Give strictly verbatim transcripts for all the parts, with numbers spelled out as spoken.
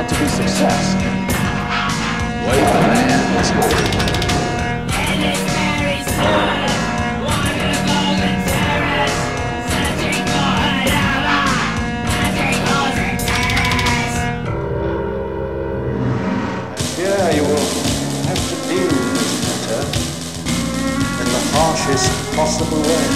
out to be success. Wave the hands. And it's very soon. One of golden terrace. Searching for her lover. Hunting golden terrace. Yeah, you will have to deal with this matter in the harshest possible way.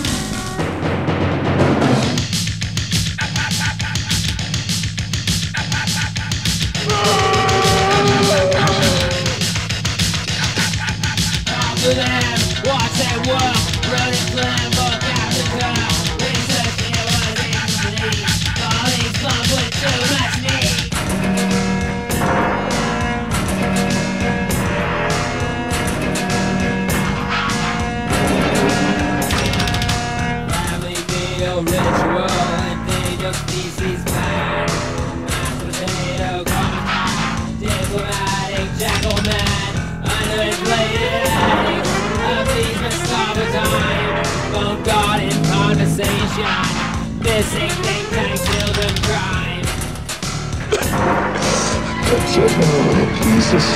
To them, watch their work, Rodents learn for Africa. Researching it was incomplete. All these clubs with too much meat. Family meal ritual and think of species plan. Mashed potato contact, diplomatic gentleman, uninflated addicts of these macabre times. Phone God in conversation, missing think tank children crime. That's it, oh, Jesus.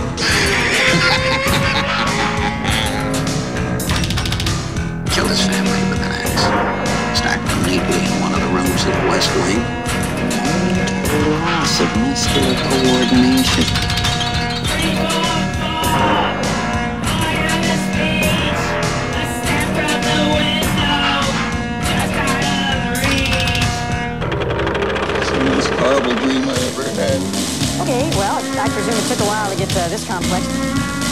Killed his family with an axe. Stacked them neatly in one of the rooms of the West Wing. And total loss of muscular coordination. Three, four, four. I have a speech. A step from the window, just out of reach. It's the most horrible dream I ever had. Okay, well, I presume it took a while to get uh, this complex.